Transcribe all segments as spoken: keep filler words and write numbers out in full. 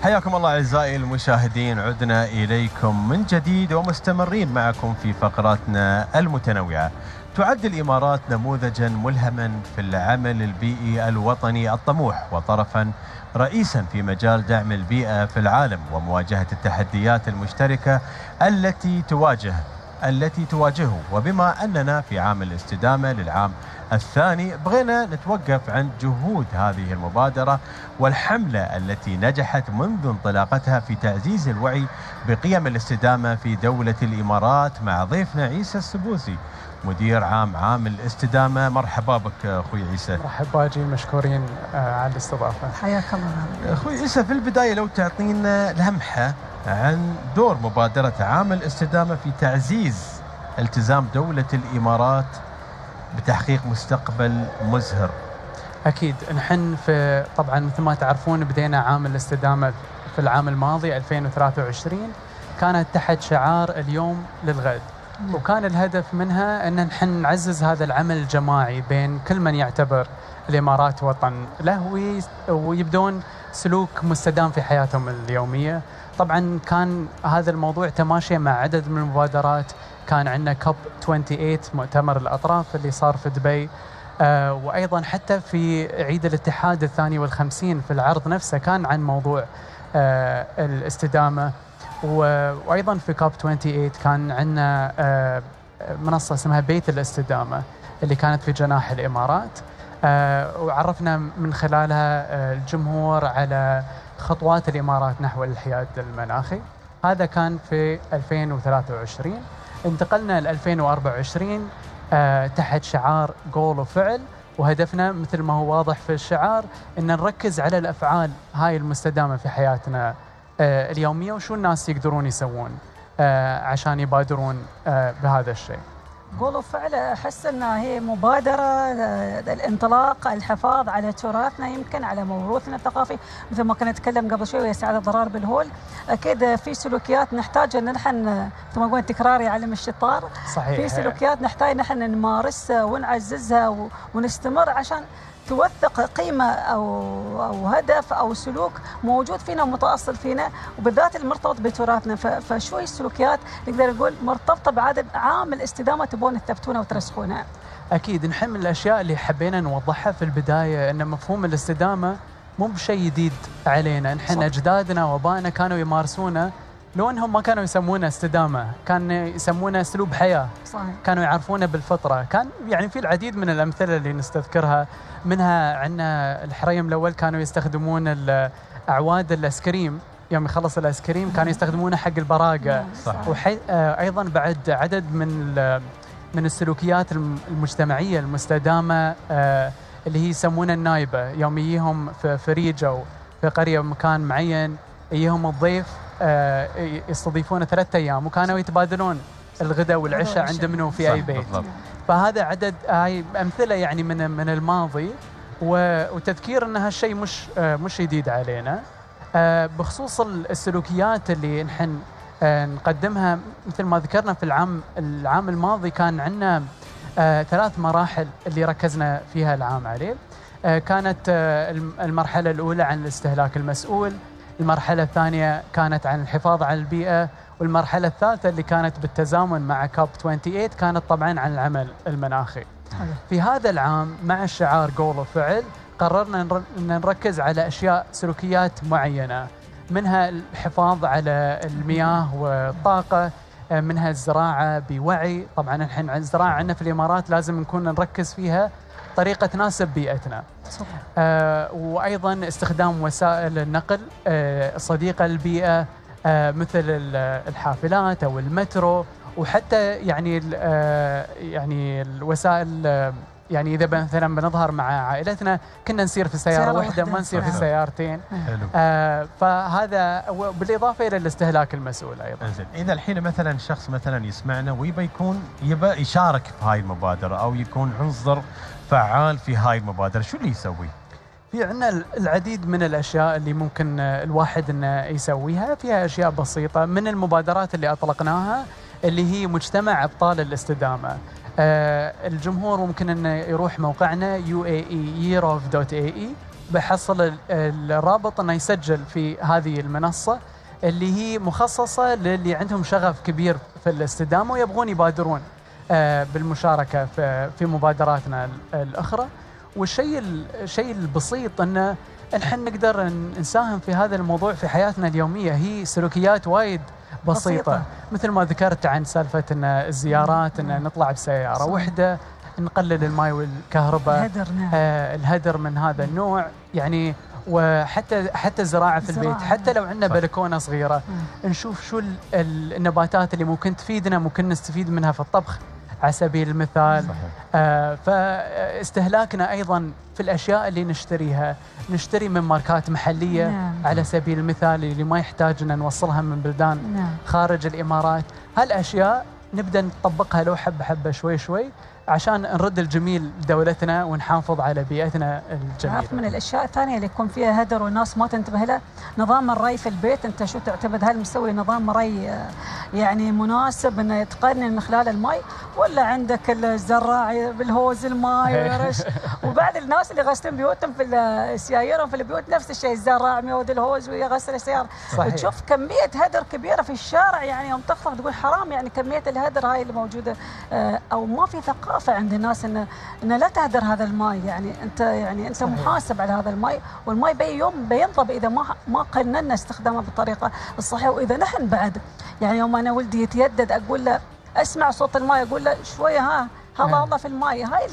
حياكم الله أعزائي المشاهدين، عدنا إليكم من جديد ومستمرين معكم في فقراتنا المتنوعة. تعد الإمارات نموذجا ملهما في العمل البيئي الوطني الطموح وطرفا رئيسا في مجال دعم البيئة في العالم ومواجهة التحديات المشتركة التي تواجه التي تواجهه. وبما أننا في عام الاستدامة للعام الثاني، بغينا نتوقف عند جهود هذه المبادرة والحملة التي نجحت منذ انطلاقتها في تعزيز الوعي بقيم الاستدامة في دولة الإمارات مع ضيفنا عيسى السبوسي، مدير عام عام الاستدامة. مرحبا بك أخوي عيسى. مرحبا باجي، مشكورين على الاستضافة. حياك الله. أخوي عيسى، في البداية لو تعطينا لمحة عن دور مبادرة عام الاستدامة في تعزيز التزام دولة الإمارات بتحقيق مستقبل مزهر. أكيد، نحن في طبعا مثل ما تعرفون بدينا عام الاستدامة في العام الماضي ألفين وثلاثة وعشرين، كانت تحت شعار اليوم للغد، وكان الهدف منها أن نحن نعزز هذا العمل الجماعي بين كل من يعتبر الإمارات وطن له ويبدون سلوك مستدام في حياتهم اليومية. طبعا كان هذا الموضوع تماشي مع عدد من المبادرات. كان عندنا كوب ثمانية وعشرين مؤتمر الأطراف اللي صار في دبي، آه وأيضا حتى في عيد الاتحاد الثاني والخمسين في العرض نفسه كان عن موضوع آه الاستدامة. وأيضا في كوب ثمانية وعشرين كان عندنا آه منصة اسمها بيت الاستدامة اللي كانت في جناح الإمارات، آه وعرفنا من خلالها آه الجمهور على خطوات الإمارات نحو الحياد المناخي. هذا كان في ألفين وثلاثة وعشرين. انتقلنا ل ألفين وأربعة وعشرين آه تحت شعار قول وفعل، وهدفنا مثل ما هو واضح في الشعار ان نركز على الافعال هاي المستدامه في حياتنا آه اليوميه، وشو الناس يقدرون يسوون آه عشان يبادرون آه بهذا الشيء. قول وفعل، احس انها هي مبادره الانطلاق، الحفاظ على تراثنا، يمكن على موروثنا الثقافي، مثل ما كنا نتكلم قبل شوي ويا سعاده ضرار بالهول. اكيد في سلوكيات نحتاج ان نحن مثل ما نقول تكرار يعلم الشطار. صحيح. في سلوكيات نحتاج نحن نمارسها ونعززها ونستمر عشان توثق قيمة أو أو هدف أو سلوك موجود فينا متأصل فينا، وبالذات المرتبط بتراثنا. فشوي السلوكيات نقدر نقول مرتبطة بعدد عام الاستدامة تبون تثبتونها وترسخونها. أكيد، نحن من الأشياء اللي حبينا نوضحها في البداية أن مفهوم الاستدامة مو بشيء جديد علينا. نحن أجدادنا وآبائنا كانوا يمارسونه، لو انهم ما كانوا يسمونه استدامه، كانوا يسمونه اسلوب حياه. صحيح. كانوا يعرفونه بالفطره. كان يعني في العديد من الامثله اللي نستذكرها، منها عندنا الحريم الاول كانوا يستخدمون اعواد الايسكريم، يوم يخلص الايسكريم كانوا يستخدمونه حق البراقه. صح. وحي... ايضا بعد عدد من من السلوكيات المجتمعيه المستدامه اللي هي يسمونها النايبه، يوم يجيهم في فريج او في قريه بمكان معين، يجيهم الضيف يستضيفونه ثلاثة أيام وكانوا يتبادلون الغداء والعشاء عند منو في أي بيت. بالضبط. فهذا عدد هاي أمثلة يعني من من الماضي، وتذكير أن هالشيء مش مش جديد علينا. بخصوص السلوكيات اللي نحن نقدمها، مثل ما ذكرنا في العام العام الماضي كان عندنا ثلاث مراحل اللي ركزنا فيها العام عليه. كانت المرحلة الأولى عن الاستهلاك المسؤول، المرحلة الثانية كانت عن الحفاظ على البيئة، والمرحلة الثالثة اللي كانت بالتزامن مع كوب ثمانية وعشرين كانت طبعا عن العمل المناخي. في هذا العام مع الشعار قول وفعل قررنا أن نركز على أشياء سلوكيات معينة، منها الحفاظ على المياه والطاقة، منها الزراعة بوعي. طبعا نحن الزراعة عندنا في الإمارات لازم نكون نركز فيها طريقة تناسب بيئتنا. آه وأيضا استخدام وسائل النقل آه صديقة للبيئة، آه مثل الحافلات أو المترو، وحتى يعني آه يعني الوسائل آه يعني إذا مثلا بنظهر مع عائلتنا كنا نسير في سيارة واحدة، ما نسير في سيارتين. آه فهذا بالإضافة إلى الاستهلاك المسؤول أيضا. إذا الحين مثلا شخص مثلا يسمعنا ويبى يكون يبى يشارك في هاي المبادرة أو يكون عنصر فعال في هاي المبادرة، شو اللي يسوي؟ في عندنا العديد من الأشياء اللي ممكن الواحد إنه يسويها. فيها أشياء بسيطة من المبادرات اللي أطلقناها اللي هي مجتمع أبطال الاستدامة. آه الجمهور ممكن إنه يروح موقعنا يو إيه إي يير أوف دوت إيه إي بحصل الرابط انه يسجل في هذه المنصه اللي هي مخصصه للي عندهم شغف كبير في الاستدامه ويبغون يبادرون بالمشاركه في مبادراتنا الاخرى. والشيء الشيء البسيط انه نحن نقدر نساهم في هذا الموضوع في حياتنا اليوميه، هي سلوكيات وايد بسيطه, بسيطة. مثل ما ذكرت عن سالفه ان الزيارات، ان نطلع بسياره وحده، نقلل الماء والكهرباء، الهدر, نعم. آه الهدر من هذا النوع يعني. وحتى حتى الزراعه في البيت، حتى لو عندنا بلكونه صغيره مم. نشوف شو النباتات اللي ممكن تفيدنا، ممكن نستفيد منها في الطبخ على سبيل المثال. آه فاستهلاكنا ايضا في الاشياء اللي نشتريها، نشتري من ماركات محليه نعم. على سبيل المثال اللي ما يحتاج ان نوصلها من بلدان نعم. خارج الامارات. هالاشياء نبدا نطبقها لو حبه حبه شوي شوي عشان نرد الجميل لدولتنا ونحافظ على بيئتنا الجميله. من الاشياء الثانيه اللي يكون فيها هدر والناس ما تنتبه لها، نظام الري في البيت. انت شو تعتمد، هل مسوي نظام ري يعني مناسب انه يتقنن من خلال الماء، ولا عندك الزراع بالهوز الماء ويرش؟ وبعد الناس اللي يغسلون بيوتهم في سياييرهم في البيوت نفس الشيء، الزراع ميود الهوز ويغسل السياره. تشوف كميه هدر كبيره في الشارع، يعني يوم تخطف تقول حرام، يعني كميه الهدر هاي اللي موجوده، او ما في ثقافه عند الناس ان ان لا تهدر هذا الماء. يعني انت يعني انت صحيح. محاسب على هذا الماء، والماء باي يوم بينضب اذا ما ما قننا استخدامه بالطريقه الصحيحه. واذا نحن بعد يعني يوم انا ولدي يتيدد اقول له اسمع صوت الماء، اقول له شويه ها هذا الله في الماء. هاي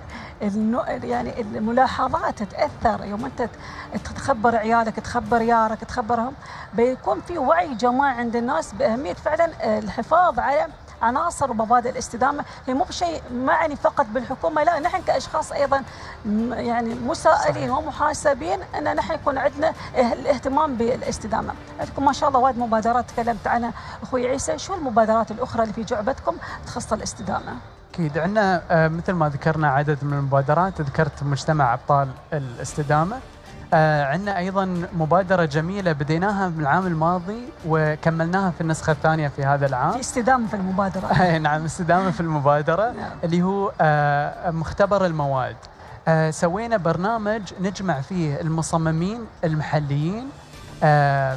النوع يعني الملاحظات تاثر. يوم انت تخبر عيالك، تخبر يارك، تخبرهم، بيكون في وعي جماعي عند الناس باهميه فعلا الحفاظ على عناصر ومبادئ الاستدامه. هي مو بشيء معني فقط بالحكومه، لا، نحن كاشخاص ايضا يعني مسائلين ومحاسبين ان نحن يكون عندنا الاهتمام بالاستدامه. عندكم ما شاء الله وايد مبادرات تكلمت عنها اخوي عيسى، شو المبادرات الاخرى اللي في جعبتكم تخص الاستدامه؟ اكيد عندنا مثل ما ذكرنا عدد من المبادرات، ذكرت مجتمع ابطال الاستدامه. آه عندنا أيضا مبادرة جميلة بديناها من العام الماضي وكملناها في النسخة الثانية في هذا العام. في استدامة في المبادرة. نعم، استدامة في المبادرة. نعم. اللي هو آه مختبر المواد. آه سوينا برنامج نجمع فيه المصممين المحليين آه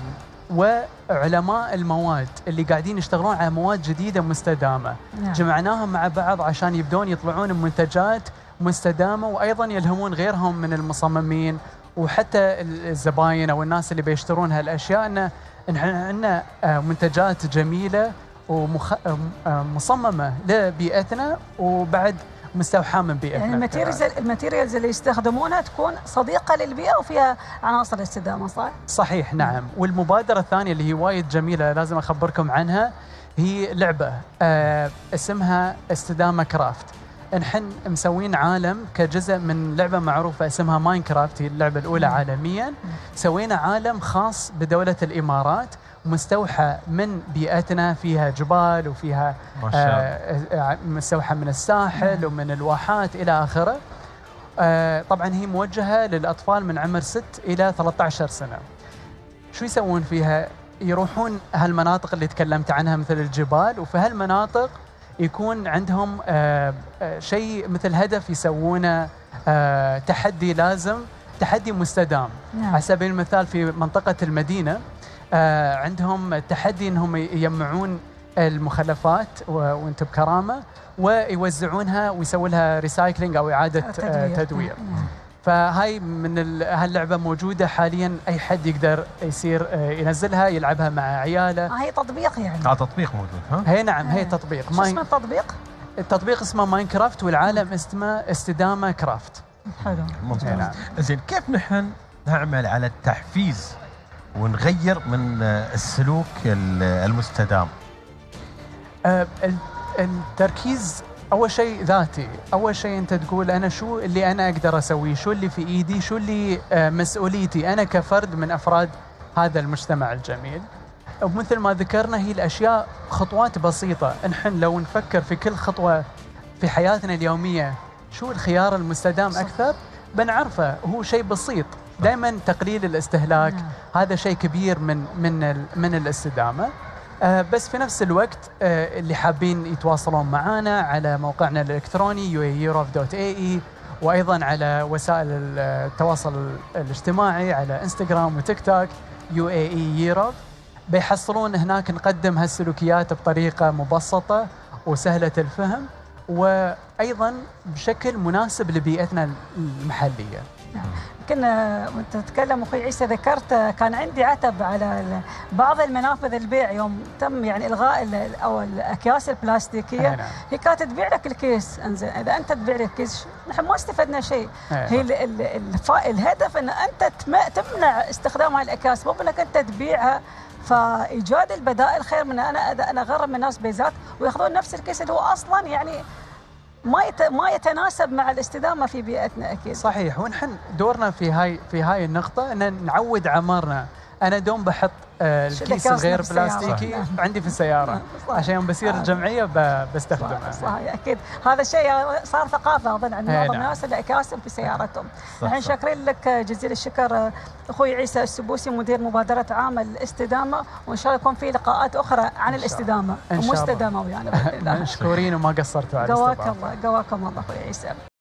وعلماء المواد اللي قاعدين يشتغلون على مواد جديدة مستدامة. نعم. جمعناهم مع بعض عشان يبدون يطلعون منتجات مستدامة، وأيضا يلهمون غيرهم من المصممين وحتى الزباين او الناس اللي بيشترون هالاشياء ان عندنا منتجات جميله ومصممه لبيئتنا وبعد مستوحاه من بيئتنا. يعني الماتيريالز الماتيريالز اللي يستخدمونها تكون صديقه للبيئه وفيها عناصر الاستدامه، صح؟ صحيح نعم. والمبادره الثانيه اللي هي وايد جميله لازم اخبركم عنها، هي لعبه اسمها استدامه كرافت. نحن مسوين عالم كجزء من لعبة معروفة اسمها ماينكرافت، هي اللعبة الأولى مم. عالميا. سوينا عالم خاص بدولة الإمارات مستوحى من بيئتنا، فيها جبال وفيها آه مستوحى من الساحل مم. ومن الواحات إلى آخره. آه طبعا هي موجهة للأطفال من عمر ست إلى ثلاثة عشر سنة. شو يسوون فيها؟ يروحون هالمناطق اللي تكلمت عنها مثل الجبال، وفي هالمناطق يكون عندهم آه آه شيء مثل هدف يسوونه، آه تحدي لازم تحدي مستدام. نعم. على سبيل المثال في منطقة المدينة آه عندهم تحدي انهم يجمعون المخلفات وانتم بكرامة ويوزعونها ويسوون لها ريسايكلينج او اعادة تدوير. آه تدوير. نعم. فهاي من هاللعبة موجودة حاليا، أي حد يقدر يصير ينزلها يلعبها مع عياله. هي تطبيق يعني؟ اه تطبيق موجود. ها؟ هي نعم هي تطبيق. شو اسمه التطبيق؟ التطبيق اسمه ماينكرافت والعالم اسمه استدامة كرافت. حلو. ممتاز. نعم. زين، كيف نحن نعمل على التحفيز ونغير من السلوك المستدام؟ آه التركيز أول شيء ذاتي. أول شيء أنت تقول أنا شو اللي أنا أقدر أسويه، شو اللي في إيدي، شو اللي مسؤوليتي أنا كفرد من أفراد هذا المجتمع الجميل. ومثل ما ذكرنا هي الأشياء خطوات بسيطة. نحن لو نفكر في كل خطوة في حياتنا اليومية شو الخيار المستدام أكثر بنعرفه. هو شيء بسيط دائما، تقليل الاستهلاك هذا شيء كبير من من من الاستدامة. آه بس في نفس الوقت آه اللي حابين يتواصلون معنا على موقعنا الإلكتروني يو اي يوروب دوت اي اي، وأيضا على وسائل التواصل الاجتماعي على انستغرام وتيك توك يو اي اي يوروب. بيحصلون هناك نقدم هالسلوكيات بطريقة مبسطة وسهلة الفهم، وأيضا بشكل مناسب لبيئتنا المحلية. كنا وانت تتكلم اخوي عيسى ذكرت كان عندي عتب على بعض المنافذ البيع يوم تم يعني الغاء او الاكياس البلاستيكيه. نعم. هي كانت تبيع لك الكيس، انزين اذا انت تبيع لك الكيس نحن ما استفدنا شيء. هي ال ال ال الهدف ان انت تمنع استخدام هاي الاكياس، مو انك انت تبيعها. فايجاد البدائل خير من انا انا اغرم الناس بيزات وياخذون نفس الكيس اللي هو اصلا يعني ما ما يتناسب مع الاستدامه في بيئتنا اكيد. صحيح، ونحن دورنا في هاي في هاي النقطه ان نعود عمارنا. انا دوم بحط آه الكيس الغير بلاستيكي عندي في السياره عشان يوم بصير الجمعيه بستخدمها. صحيح اكيد، هذا الشيء صار ثقافه اظن عند معظم الناس اللي اكاسم في سيارتهم. نحن شاكرين لك جزيل الشكر اخوي عيسى السبوسي مدير مبادره عام الاستدامه، وان شاء الله يكون في لقاءات اخرى عن الاستدامه ومستدامه ويانا. مشكورين وما قصرتوا على الاستضافه. قواك الله قواكم الله اخوي عيسى.